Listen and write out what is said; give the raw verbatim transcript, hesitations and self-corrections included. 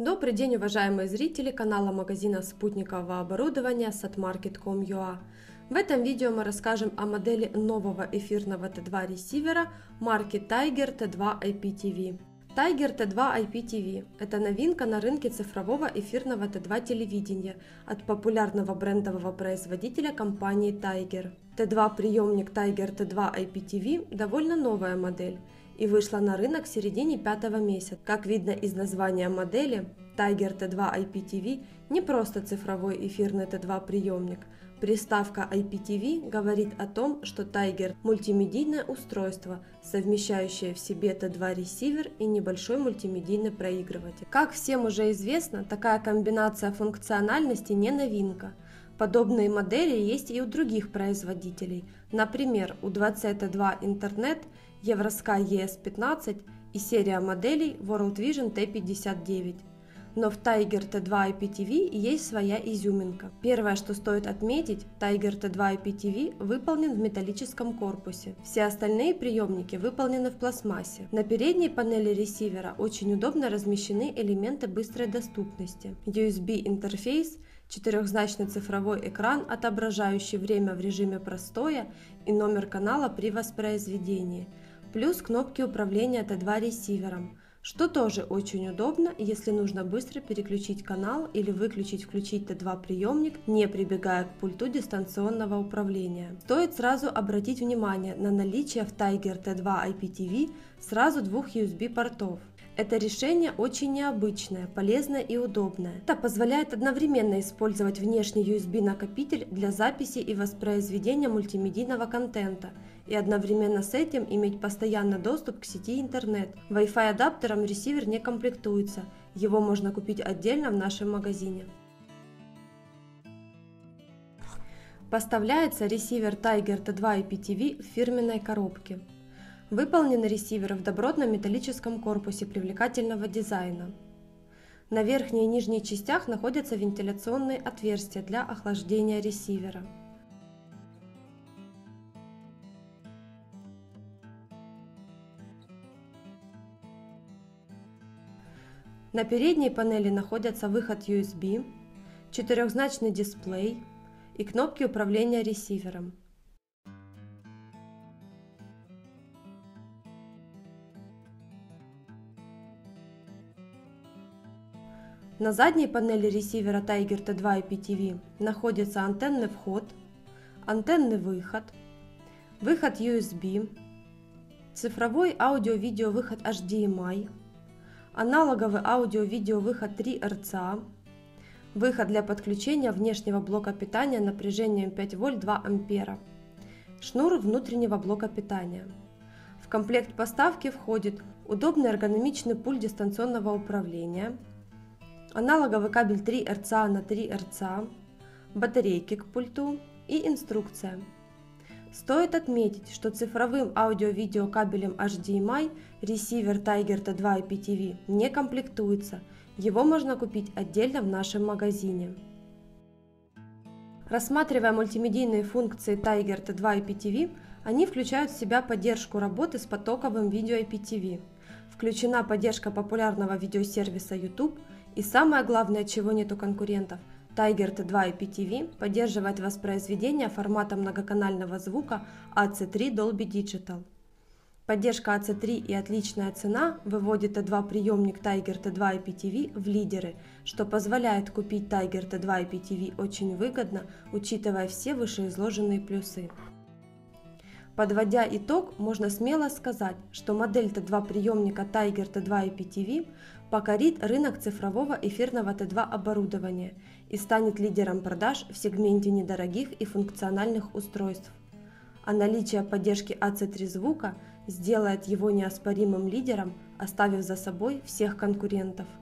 Добрый день, уважаемые зрители канала магазина спутникового оборудования satmarket точка ком точка ю а. В этом видео мы расскажем о модели нового эфирного Т два ресивера марки Tiger Т два ай пи ти ви. Tiger Т два ай пи ти ви – это новинка на рынке цифрового эфирного Т два телевидения от популярного брендового производителя компании Tiger. Т два приемник Tiger Т два ай пи ти ви довольно новая модель и вышла на рынок в середине пятого месяца. Как видно из названия модели, Tiger Т два ай пи ти ви не просто цифровой эфирный Т два приемник. Приставка ай пи ти ви говорит о том, что Tiger – мультимедийное устройство, совмещающее в себе Т два ресивер и небольшой мультимедийный проигрыватель. Как всем уже известно, такая комбинация функциональности не новинка. Подобные модели есть и у других производителей, например, у двадцать Т два Интернет, Евросky Е Эс пятнадцать и серия моделей World Vision Т пятьдесят девять. Но в Tiger Т два ай пи ти ви есть своя изюминка. Первое, что стоит отметить, Tiger Т два ай пи ти ви выполнен в металлическом корпусе. Все остальные приемники выполнены в пластмассе. На передней панели ресивера очень удобно размещены элементы быстрой доступности. ю эс би интерфейс, четырехзначный цифровой экран, отображающий время в режиме простоя и номер канала при воспроизведении, плюс кнопки управления Т два ресивером, что тоже очень удобно, если нужно быстро переключить канал или выключить-включить Т два приемник, не прибегая к пульту дистанционного управления. Стоит сразу обратить внимание на наличие в Tiger Т два ай пи ти ви сразу двух ю эс би портов. Это решение очень необычное, полезное и удобное. Это позволяет одновременно использовать внешний ю эс би накопитель для записи и воспроизведения мультимедийного контента и одновременно с этим иметь постоянный доступ к сети интернет. Wi-Fi адаптером ресивер не комплектуется, его можно купить отдельно в нашем магазине. Поставляется ресивер Tiger Т два ай пи ти ви в фирменной коробке. Выполнен ресивер в добротном металлическом корпусе привлекательного дизайна. На верхней и нижней частях находятся вентиляционные отверстия для охлаждения ресивера. На передней панели находятся выход ю эс би, четырехзначный дисплей и кнопки управления ресивером. На задней панели ресивера Tiger Т два ай пи ти ви находится антенный вход, антенный выход, выход ю эс би, цифровой аудио-видео выход эйч ди эм ай, аналоговый аудио-видео выход три эр цэ а, выход для подключения внешнего блока питания напряжением пять вольт два ампера, шнур внутреннего блока питания. В комплект поставки входит удобный эргономичный пульт дистанционного управления, аналоговый кабель три эр цэ а на три эр цэ а, батарейки к пульту и инструкция. Стоит отметить, что цифровым аудио-видео кабелем эйч ди эм ай ресивер Tiger Т два ай пи ти ви не комплектуется, его можно купить отдельно в нашем магазине. Рассматривая мультимедийные функции Tiger Т два ай пи ти ви, они включают в себя поддержку работы с потоковым видео ай пи ти ви, включена поддержка популярного видеосервиса YouTube и самое главное, чего нет у конкурентов, Tiger Т два ай пи ти ви поддерживает воспроизведение формата многоканального звука А Цэ три Dolby Digital. Поддержка А Цэ три и отличная цена выводит Т два приемник Tiger Т два ай пи ти ви в лидеры, что позволяет купить Tiger Т два ай пи ти ви очень выгодно, учитывая все вышеизложенные плюсы. Подводя итог, можно смело сказать, что модель Т два приемника Tiger Т два ай пи ти ви покорит рынок цифрового эфирного Т два оборудования и станет лидером продаж в сегменте недорогих и функциональных устройств. А наличие поддержки А Цэ три звука сделает его неоспоримым лидером, оставив за собой всех конкурентов.